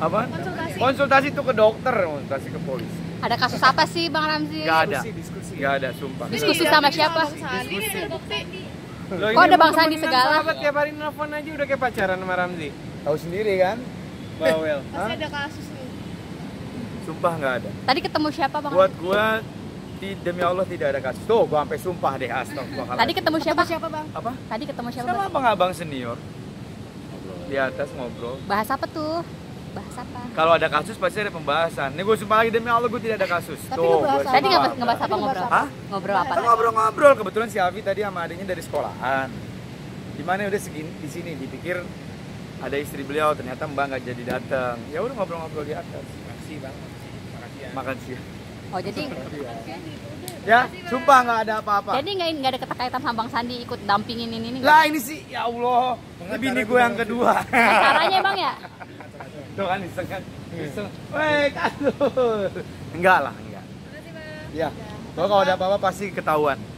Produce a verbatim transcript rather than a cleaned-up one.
Apa? Konsultasi. Konsultasi tuh ke dokter, konsultasi ke polisi. Ada kasus apa sih Bang Ramzi? Gak ada. Diskusi, diskusi. Gak ada, sumpah. Diskusi sama siapa? Diskusi. Loh, Kok ada emang Bang Sandi temenan segala? Sahabat tiap hari nelfon aja udah kayak pacaran sama Ramzi. Tahu sendiri kan? Bawel. Pasti ada kasus nih. Sumpah nggak ada. Tadi ketemu siapa Bang? Buat gua di, demi Allah tidak ada kasus. Tuh, gua sampai sumpah deh, astagfirullah. Tadi ketemu siapa? Siapa bang? Apa? Tadi ketemu siapa? Sama Bang? abang-abang senior. Di atas ngobrol. Bahas apa tuh? Bahas apa? Kalau ada kasus pasti ada pembahasan. Nih gue sumpah lagi demi Allah gue tidak ada kasus. Tapi Tuh, lu bahas gua apa? Tadi sumpah. ngebahas ngebahas apa Tadi ngobrol? ngebahas Hah? Ngobrol apa? Kita ngobrol-ngobrol. Kebetulan si Avi tadi sama adiknya dari sekolahan. Gimana udah segini di sini dipikir ada istri beliau, ternyata Mbak nggak jadi datang. Ya udah ngobrol-ngobrol di atas. Makasih bang, makasih. Makasih. Oh jadi Ya, sumpah nggak ada apa-apa. jadi nggak nggak ada keterkaitan sama Bang Sandi ikut dampingin ini nih? Lah ini sih, ya Allah. Ini bini gue yang kedua. Caranya Bang ya? Tuh kan iseng kan. Iseng. Weh, kasur. Enggak lah, enggak. Makasih bang. Ya. Kalau ada apa-apa pasti ketahuan.